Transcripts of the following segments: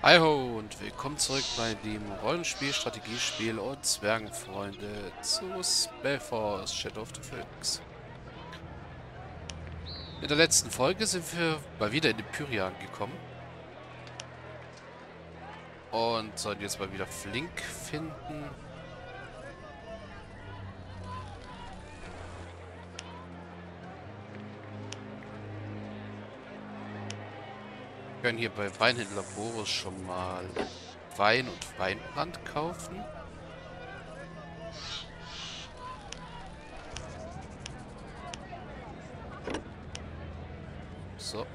Hi ho und willkommen zurück bei dem Rollenspiel, Strategiespiel und Zwergenfreunde zu Spellforce Shadow of the Phoenix. In der letzten Folge sind wir mal wieder in Empyria angekommen und sollen jetzt mal wieder Flink finden. Wir können hier bei Weinhändler Boris schon mal Wein und Weinbrand kaufen. So.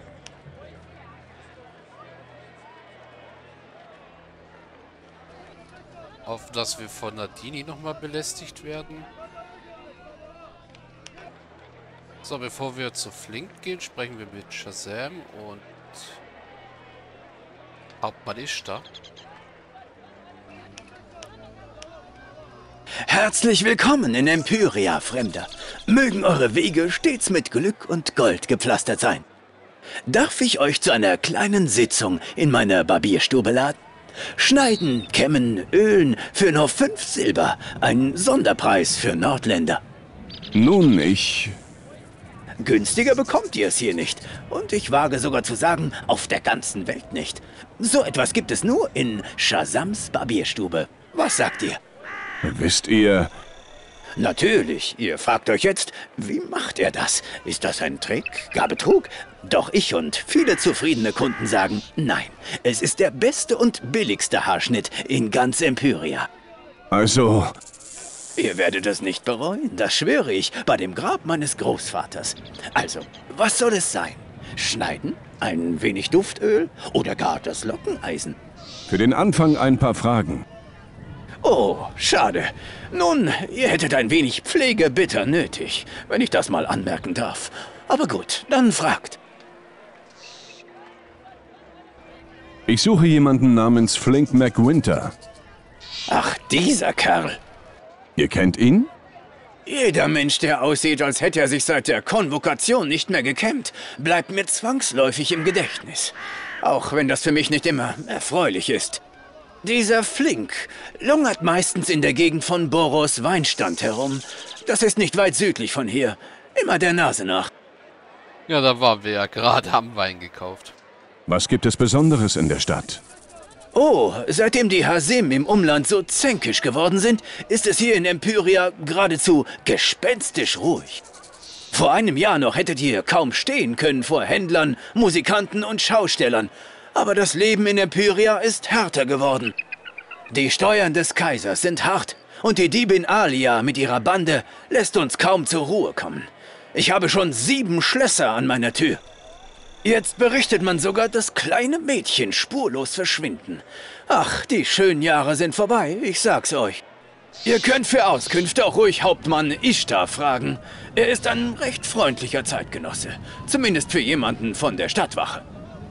Hoffen, dass wir von Nadini nochmal belästigt werden. So, bevor wir zu Flink gehen, sprechen wir mit Shazam und Hauptmann Ishtar. Herzlich willkommen in Empyria, Fremder. Mögen eure Wege stets mit Glück und Gold gepflastert sein. Darf ich euch zu einer kleinen Sitzung in meiner Barbierstube laden? Schneiden, kämmen, ölen für nur 5 Silber. Ein Sonderpreis für Nordländer. Nun, ich... Günstiger bekommt ihr es hier nicht. Und ich wage sogar zu sagen, auf der ganzen Welt nicht. So etwas gibt es nur in Shazams Barbierstube. Was sagt ihr? Wisst ihr... Natürlich, ihr fragt euch jetzt, wie macht er das? Ist das ein Trick, gar Betrug? Doch ich und viele zufriedene Kunden sagen, nein, es ist der beste und billigste Haarschnitt in ganz Empyria. Also... Ihr werdet es nicht bereuen, das schwöre ich, bei dem Grab meines Großvaters. Also, was soll es sein? Schneiden? Ein wenig Duftöl? Oder gar das Lockeneisen? Für den Anfang ein paar Fragen. Oh, schade. Nun, ihr hättet ein wenig Pflege bitter nötig, wenn ich das mal anmerken darf. Aber gut, dann fragt. Ich suche jemanden namens Flink McWinter. Ach, dieser Kerl. Ihr kennt ihn? Jeder Mensch, der aussieht, als hätte er sich seit der Konvokation nicht mehr gekämmt, bleibt mir zwangsläufig im Gedächtnis. Auch wenn das für mich nicht immer erfreulich ist. Dieser Flink lungert meistens in der Gegend von Boros Weinstand herum. Das ist nicht weit südlich von hier. Immer der Nase nach. Ja, da waren wir ja gerade, haben Wein gekauft. Was gibt es Besonderes in der Stadt? Oh, seitdem die Hasim im Umland so zänkisch geworden sind, ist es hier in Empyria geradezu gespenstisch ruhig. Vor einem Jahr noch hättet ihr kaum stehen können vor Händlern, Musikanten und Schaustellern. Aber das Leben in Empyria ist härter geworden. Die Steuern des Kaisers sind hart und die Diebin Alia mit ihrer Bande lässt uns kaum zur Ruhe kommen. Ich habe schon 7 Schlösser an meiner Tür. Jetzt berichtet man sogar, dass kleine Mädchen spurlos verschwinden. Ach, die schönen Jahre sind vorbei, ich sag's euch. Ihr könnt für Auskünfte auch ruhig Hauptmann Ishtar fragen. Er ist ein recht freundlicher Zeitgenosse. Zumindest für jemanden von der Stadtwache.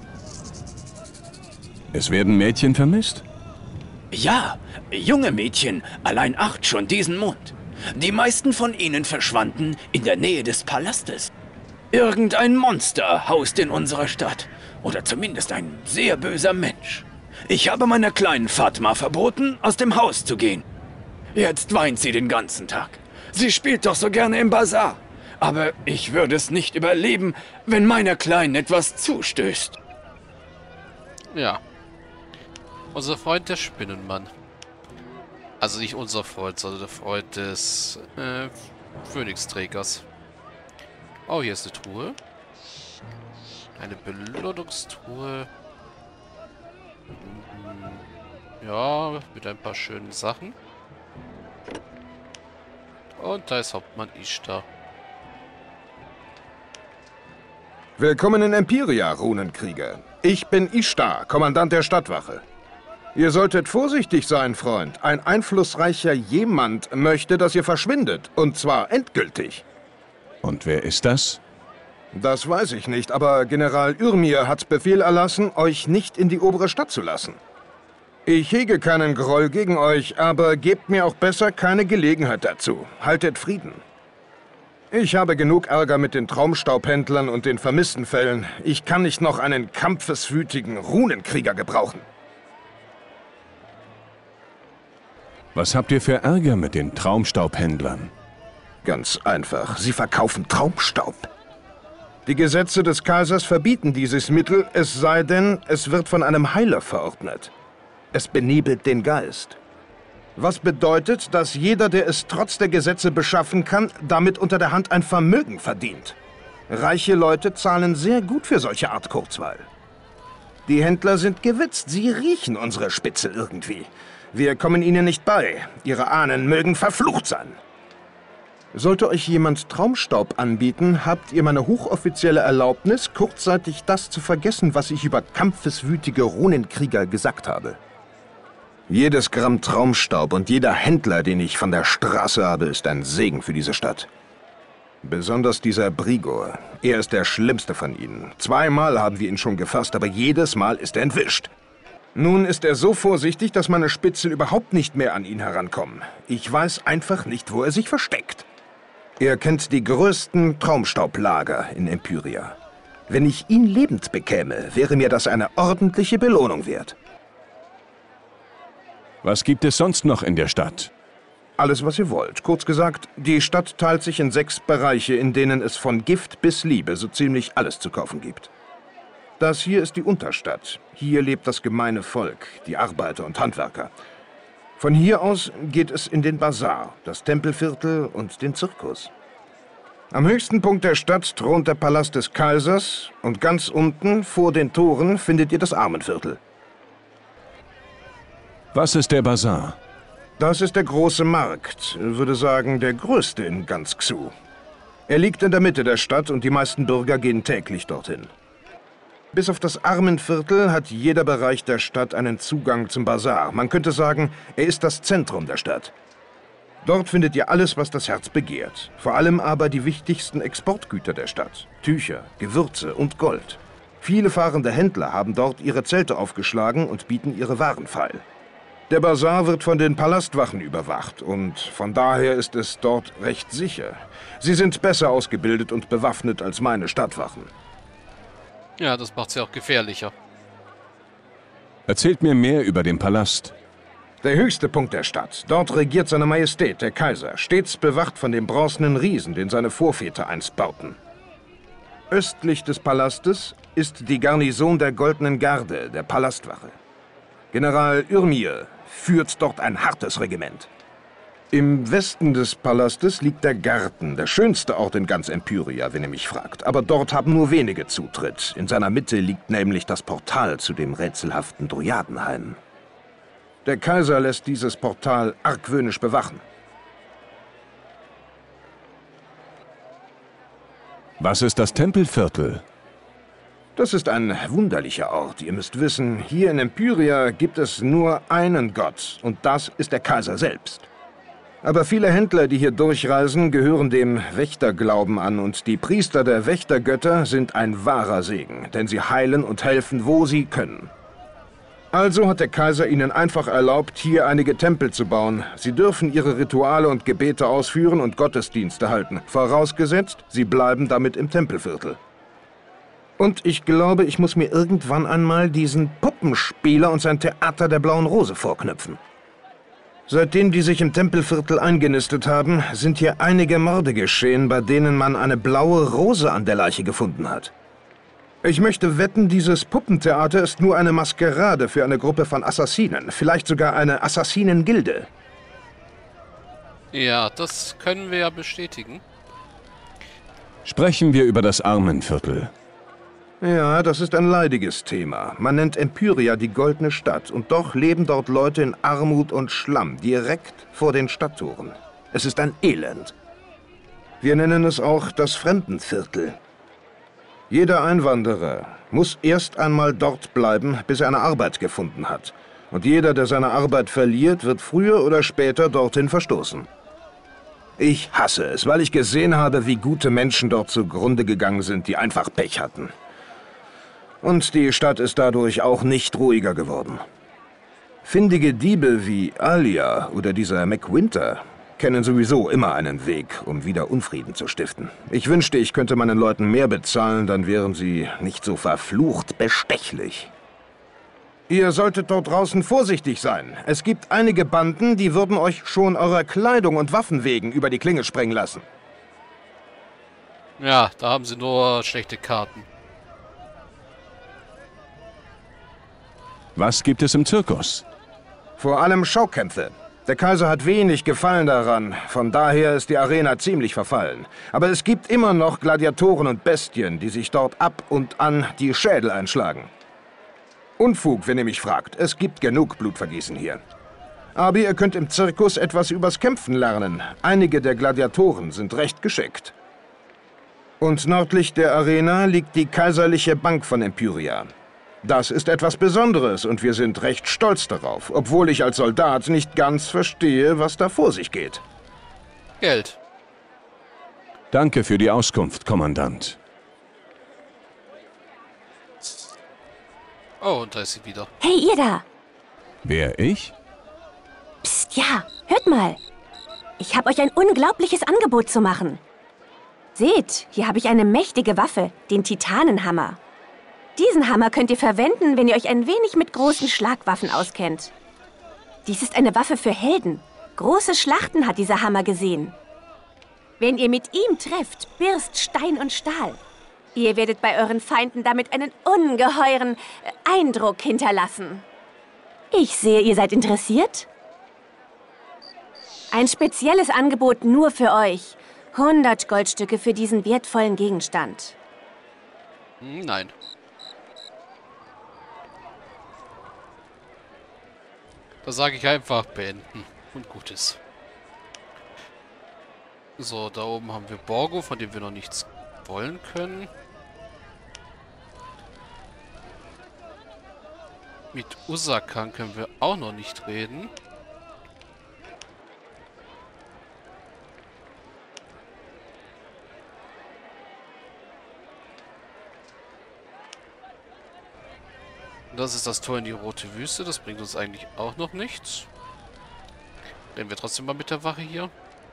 Es werden Mädchen vermisst? Ja, junge Mädchen, allein 8 schon diesen Monat. Die meisten von ihnen verschwanden in der Nähe des Palastes. Irgendein Monster haust in unserer Stadt. Oder zumindest ein sehr böser Mensch. Ich habe meiner kleinen Fatma verboten, aus dem Haus zu gehen. Jetzt weint sie den ganzen Tag. Sie spielt doch so gerne im Bazar. Aber ich würde es nicht überleben, wenn meiner Kleinen etwas zustößt. Ja. Unser Freund der Spinnenmann. Also nicht unser Freund, sondern der Freund des Phönixträgers. Oh, hier ist eine Truhe. Eine Belohnungstruhe. Ja, mit ein paar schönen Sachen. Und da ist Hauptmann Ishtar. Willkommen in Empyria, Runenkrieger. Ich bin Ishtar, Kommandant der Stadtwache. Ihr solltet vorsichtig sein, Freund. Ein einflussreicher jemand möchte, dass ihr verschwindet. Und zwar endgültig. Und wer ist das? Das weiß ich nicht, aber General Ürmir hat Befehl erlassen, euch nicht in die obere Stadt zu lassen. Ich hege keinen Groll gegen euch, aber gebt mir auch besser keine Gelegenheit dazu. Haltet Frieden. Ich habe genug Ärger mit den Traumstaubhändlern und den Vermisstenfällen. Ich kann nicht noch einen kampfeswütigen Runenkrieger gebrauchen. Was habt ihr für Ärger mit den Traumstaubhändlern? Ganz einfach, sie verkaufen Traumstaub. Die Gesetze des Kaisers verbieten dieses Mittel, es sei denn, es wird von einem Heiler verordnet. Es benebelt den Geist. Was bedeutet, dass jeder, der es trotz der Gesetze beschaffen kann, damit unter der Hand ein Vermögen verdient. Reiche Leute zahlen sehr gut für solche Art Kurzweil. Die Händler sind gewitzt, sie riechen unsere Spitzel irgendwie. Wir kommen ihnen nicht bei. Ihre Ahnen mögen verflucht sein. Sollte euch jemand Traumstaub anbieten, habt ihr meine hochoffizielle Erlaubnis, kurzzeitig das zu vergessen, was ich über kampfeswütige Runenkrieger gesagt habe. Jedes Gramm Traumstaub und jeder Händler, den ich von der Straße habe, ist ein Segen für diese Stadt. Besonders dieser Brigor. Er ist der schlimmste von ihnen. 2-mal haben wir ihn schon gefasst, aber jedes Mal ist er entwischt. Nun ist er so vorsichtig, dass meine Spitzel überhaupt nicht mehr an ihn herankommen. Ich weiß einfach nicht, wo er sich versteckt. Er kennt die größten Traumstaublager in Empyria. Wenn ich ihn lebend bekäme, wäre mir das eine ordentliche Belohnung wert. Was gibt es sonst noch in der Stadt? Alles, was ihr wollt. Kurz gesagt, die Stadt teilt sich in 6 Bereiche, in denen es von Gift bis Liebe so ziemlich alles zu kaufen gibt. Das hier ist die Unterstadt. Hier lebt das gemeine Volk, die Arbeiter und Handwerker. Von hier aus geht es in den Bazar, das Tempelviertel und den Zirkus. Am höchsten Punkt der Stadt thront der Palast des Kaisers und ganz unten, vor den Toren, findet ihr das Armenviertel. Was ist der Bazar? Das ist der große Markt, würde sagen, der größte in ganz Xu. Er liegt in der Mitte der Stadt und die meisten Bürger gehen täglich dorthin. Bis auf das Armenviertel hat jeder Bereich der Stadt einen Zugang zum Bazar. Man könnte sagen, er ist das Zentrum der Stadt. Dort findet ihr alles, was das Herz begehrt. Vor allem aber die wichtigsten Exportgüter der Stadt. Tücher, Gewürze und Gold. Viele fahrende Händler haben dort ihre Zelte aufgeschlagen und bieten ihre Waren feil. Der Bazar wird von den Palastwachen überwacht und von daher ist es dort recht sicher. Sie sind besser ausgebildet und bewaffnet als meine Stadtwachen. Ja, das macht sie auch gefährlicher. Erzählt mir mehr über den Palast. Der höchste Punkt der Stadt. Dort regiert seine Majestät, der Kaiser, stets bewacht von dem bronzenen Riesen, den seine Vorväter einst bauten. Östlich des Palastes ist die Garnison der Goldenen Garde, der Palastwache. General Ürmir führt dort ein hartes Regiment. Im Westen des Palastes liegt der Garten, der schönste Ort in ganz Empyria, wenn ihr mich fragt. Aber dort haben nur wenige Zutritt. In seiner Mitte liegt nämlich das Portal zu dem rätselhaften Dryadenhain. Der Kaiser lässt dieses Portal argwöhnisch bewachen. Was ist das Tempelviertel? Das ist ein wunderlicher Ort. Ihr müsst wissen, hier in Empyria gibt es nur einen Gott, und das ist der Kaiser selbst. Aber viele Händler, die hier durchreisen, gehören dem Wächterglauben an, und die Priester der Wächtergötter sind ein wahrer Segen, denn sie heilen und helfen, wo sie können. Also hat der Kaiser ihnen einfach erlaubt, hier einige Tempel zu bauen. Sie dürfen ihre Rituale und Gebete ausführen und Gottesdienste halten, vorausgesetzt, sie bleiben damit im Tempelviertel. Und ich glaube, ich muss mir irgendwann einmal diesen Puppenspieler und sein Theater der Blauen Rose vorknüpfen. Seitdem die sich im Tempelviertel eingenistet haben, sind hier einige Morde geschehen, bei denen man eine blaue Rose an der Leiche gefunden hat. Ich möchte wetten, dieses Puppentheater ist nur eine Maskerade für eine Gruppe von Assassinen, vielleicht sogar eine Assassinengilde. Ja, das können wir ja bestätigen. Sprechen wir über das Armenviertel. Ja, das ist ein leidiges Thema. Man nennt Empyria die goldene Stadt und doch leben dort Leute in Armut und Schlamm, direkt vor den Stadttoren. Es ist ein Elend. Wir nennen es auch das Fremdenviertel. Jeder Einwanderer muss erst einmal dort bleiben, bis er eine Arbeit gefunden hat. Und jeder, der seine Arbeit verliert, wird früher oder später dorthin verstoßen. Ich hasse es, weil ich gesehen habe, wie gute Menschen dort zugrunde gegangen sind, die einfach Pech hatten. Und die Stadt ist dadurch auch nicht ruhiger geworden. Findige Diebe wie Alia oder dieser McWinter kennen sowieso immer einen Weg, um wieder Unfrieden zu stiften. Ich wünschte, ich könnte meinen Leuten mehr bezahlen, dann wären sie nicht so verflucht bestechlich. Ihr solltet dort draußen vorsichtig sein. Es gibt einige Banden, die würden euch schon eurer Kleidung und Waffen wegen über die Klinge springen lassen. Ja, da haben sie nur schlechte Karten. Was gibt es im Zirkus? Vor allem Schaukämpfe. Der Kaiser hat wenig Gefallen daran, von daher ist die Arena ziemlich verfallen. Aber es gibt immer noch Gladiatoren und Bestien, die sich dort ab und an die Schädel einschlagen. Unfug, wenn ihr mich fragt. Es gibt genug Blutvergießen hier. Aber ihr könnt im Zirkus etwas übers Kämpfen lernen. Einige der Gladiatoren sind recht geschickt. Und nördlich der Arena liegt die kaiserliche Bank von Empyria. Das ist etwas Besonderes und wir sind recht stolz darauf, obwohl ich als Soldat nicht ganz verstehe, was da vor sich geht. Geld. Danke für die Auskunft, Kommandant. Oh, und da ist sie wieder. Hey, ihr da! Wer, ich? Psst, ja, hört mal. Ich habe euch ein unglaubliches Angebot zu machen. Seht, hier habe ich eine mächtige Waffe, den Titanenhammer. Diesen Hammer könnt ihr verwenden, wenn ihr euch ein wenig mit großen Schlagwaffen auskennt. Dies ist eine Waffe für Helden. Große Schlachten hat dieser Hammer gesehen. Wenn ihr mit ihm trefft, birst Stein und Stahl. Ihr werdet bei euren Feinden damit einen ungeheuren Eindruck hinterlassen. Ich sehe, ihr seid interessiert. Ein spezielles Angebot nur für euch. 100 Goldstücke für diesen wertvollen Gegenstand. Nein. Da sage ich einfach beenden. Und gut ist. So, da oben haben wir Borgo, von dem wir noch nichts wollen können. Mit Usakan können wir auch noch nicht reden. Das ist das Tor in die Rote Wüste. Das bringt uns eigentlich auch noch nichts. Reden wir trotzdem mal mit der Wache hier.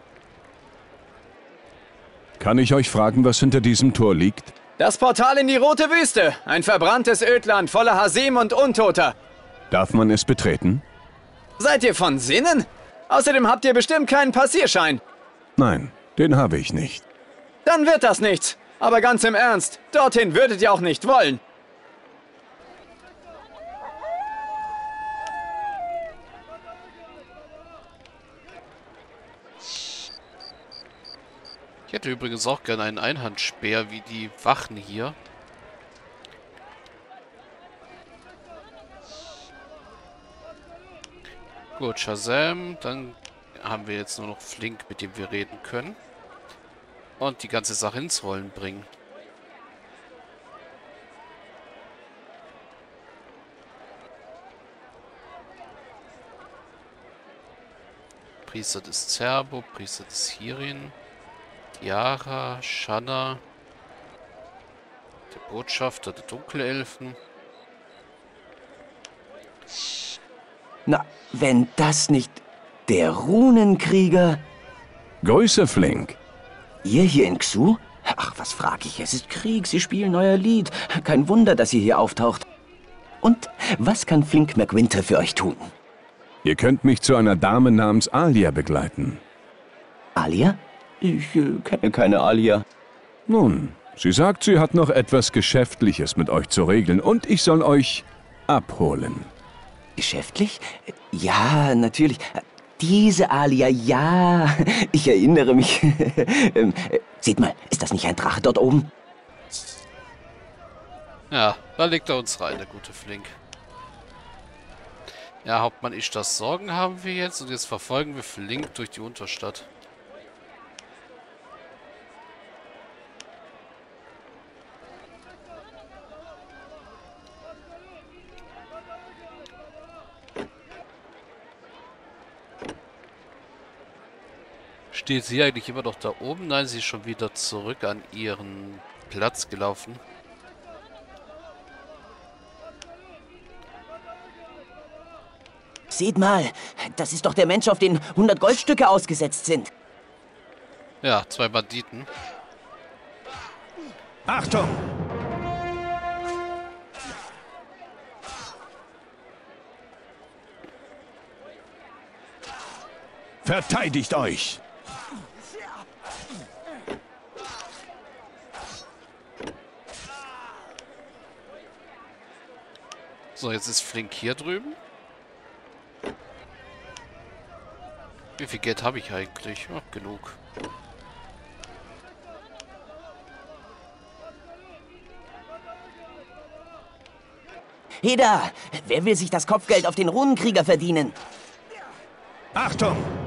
Kann ich euch fragen, was hinter diesem Tor liegt? Das Portal in die Rote Wüste. Ein verbranntes Ödland voller Hasem und Untoter. Darf man es betreten? Seid ihr von Sinnen? Außerdem habt ihr bestimmt keinen Passierschein. Nein, den habe ich nicht. Dann wird das nichts. Aber ganz im Ernst, dorthin würdet ihr auch nicht wollen. Ich hätte übrigens auch gerne einen Einhandspeer wie die Wachen hier. Gut, Shazam. Dann haben wir jetzt nur noch Flink, mit dem wir reden können. Und die ganze Sache ins Rollen bringen. Priester des Zerbo, Priester des Hirin. Yara, Shanna, der Botschafter der Dunkelelfen. Na, wenn das nicht der Runenkrieger... Grüße, Flink. Ihr hier in Xu? Ach, was frag ich? Es ist Krieg, Sie spielen euer Lied. Kein Wunder, dass ihr hier auftaucht. Und was kann Flink McWinter für euch tun? Ihr könnt mich zu einer Dame namens Alia begleiten. Alia? Ich kenne keine Alia. Nun, sie sagt, sie hat noch etwas Geschäftliches mit euch zu regeln und ich soll euch abholen. Geschäftlich? Ja, natürlich. Diese Alia, ja. Ich erinnere mich. Seht mal, ist das nicht ein Drache dort oben? Ja, da legt er uns rein, der gute Flink. Ja, Hauptmann Ishtas Sorgen haben wir jetzt und jetzt verfolgen wir Flink durch die Unterstadt. Steht sie eigentlich immer noch da oben? Nein, sie ist schon wieder zurück an ihren Platz gelaufen. Seht mal, das ist doch der Mensch, auf den 100 Goldstücke ausgesetzt sind. Ja, zwei Banditen. Achtung! Verteidigt euch! So, jetzt ist Flink hier drüben. Wie viel Geld habe ich eigentlich? Ach, genug. Heda, wer will sich das Kopfgeld auf den Runenkrieger verdienen? Achtung!